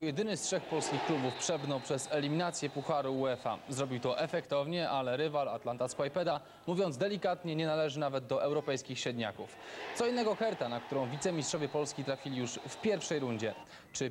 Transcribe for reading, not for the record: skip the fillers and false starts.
Jedyny z trzech polskich klubów przebrnął przez eliminację Pucharu UEFA. Zrobił to efektownie, ale rywal Atlanta Szkłajpeda, mówiąc delikatnie, nie należy nawet do europejskich średniaków. Co innego Herta, na którą wicemistrzowie Polski trafili już w pierwszej rundzie. Czy